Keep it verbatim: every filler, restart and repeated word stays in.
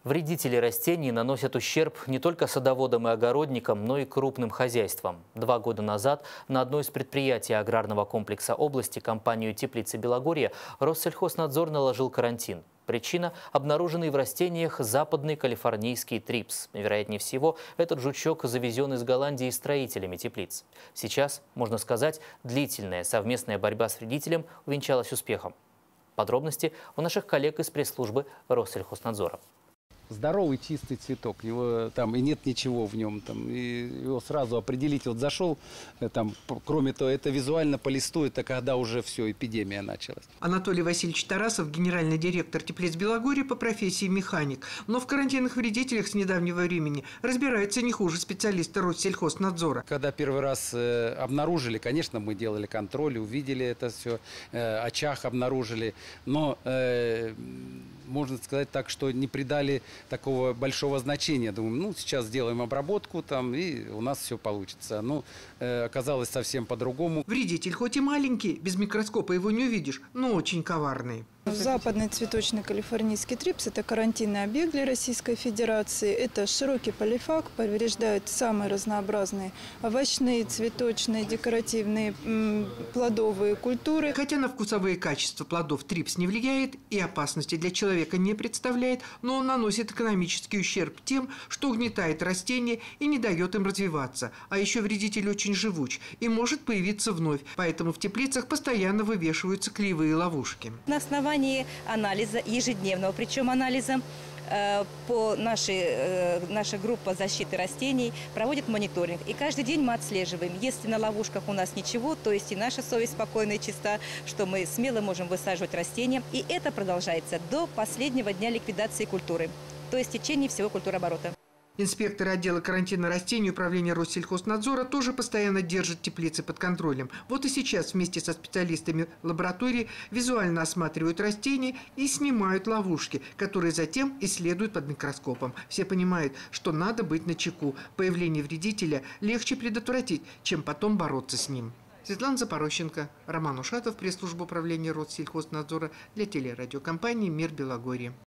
Вредители растений наносят ущерб не только садоводам и огородникам, но и крупным хозяйствам. Два года назад на одно из предприятий аграрного комплекса области, компанию «Теплицы Белогорья», Россельхознадзор наложил карантин. Причина – обнаруженный в растениях западный калифорнийский трипс. Вероятнее всего, этот жучок завезен из Голландии строителями теплиц. Сейчас, можно сказать, длительная совместная борьба с вредителем увенчалась успехом. Подробности у наших коллег из пресс-службы Россельхознадзора. Здоровый чистый цветок, его там и нет ничего в нем, там, и его сразу определить. Вот зашел, там, кроме того, это визуально по листу, это когда уже все, эпидемия началась. Анатолий Васильевич Тарасов, генеральный директор Теплиц Белогорья по профессии механик, но в карантинных вредителях с недавнего времени разбирается не хуже специалиста Россельхознадзора. Когда первый раз э, обнаружили, конечно, мы делали контроль, увидели это все, э, очаг обнаружили, но э, можно сказать так, что не придали такого большого значения. Думаю, ну, сейчас сделаем обработку, там, и у нас все получится. Ну, э, оказалось совсем по-другому. Вредитель хоть и маленький, без микроскопа его не увидишь, но очень коварный. Западный цветочный калифорнийский трипс – это карантинный объект для Российской Федерации. Это широкий полифаг, повреждает самые разнообразные овощные, цветочные, декоративные, плодовые культуры. Хотя на вкусовые качества плодов трипс не влияет и опасности для человека не представляет, но он наносит экономический ущерб тем, что угнетает растения и не дает им развиваться. А еще вредитель очень живуч и может появиться вновь, поэтому в теплицах постоянно вывешиваются клеевые ловушки. На основании анализа ежедневного, причем анализа э, по нашей, э, наша группа защиты растений проводит мониторинг. И каждый день мы отслеживаем. Если на ловушках у нас ничего, то есть и наша совесть спокойна и чиста, что мы смело можем высаживать растения. И это продолжается до последнего дня ликвидации культуры, то есть в течение всего культурооборота. Инспекторы отдела карантина растений управления Россельхознадзора тоже постоянно держат теплицы под контролем. Вот и сейчас вместе со специалистами лаборатории визуально осматривают растения и снимают ловушки, которые затем исследуют под микроскопом. Все понимают, что надо быть начеку. Появление вредителя легче предотвратить, чем потом бороться с ним. Светлана Запорощенко, Роман Ушатов, пресс-служба управления Россельхознадзора для телерадиокомпании «Мир Белогорье».